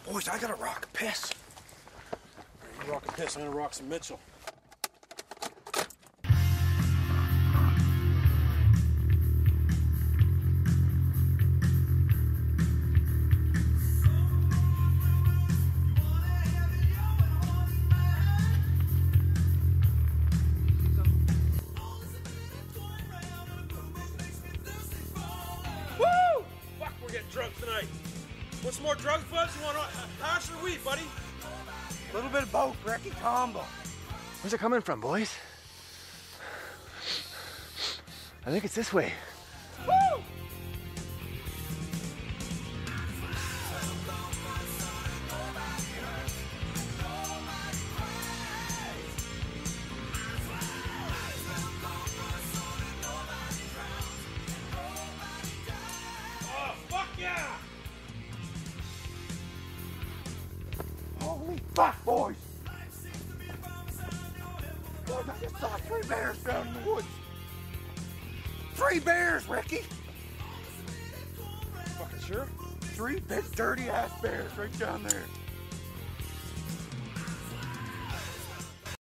Boys, I gotta rock a piss. You rock a piss, I'm gonna rock some Mitchell. Woo! Fuck, we're getting drunk tonight. Want some more drugs, Buzz? You want hash or weed, buddy? A little bit of both, Ricky, combo. Where's it coming from, boys? I think it's this way. Woo! Oh, fuck yeah! Holy fuck, boys! Boys, I just saw 3 bears down in the woods. 3 bears, Ricky! Fucking sure? 3 big dirty ass bears right down there.